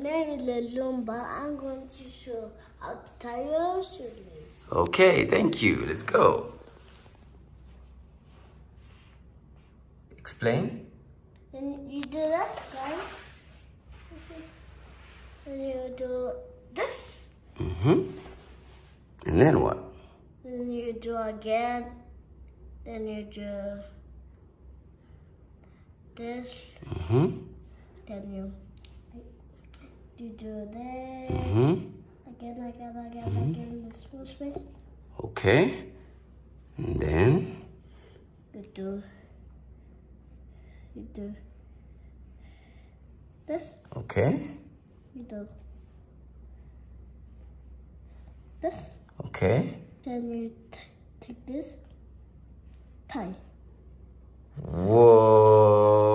name is Lumba. I'm going to show how to tie your shoelace. Okay, thank you. Let's go. Explain. Then you do this, right? Then you do this. And then what? Then you do again. Then you do this. Then you do this. Again, the small space. Okay. And then? You do this. Okay. You do this. Okay. Then you take this, tie. Whoa.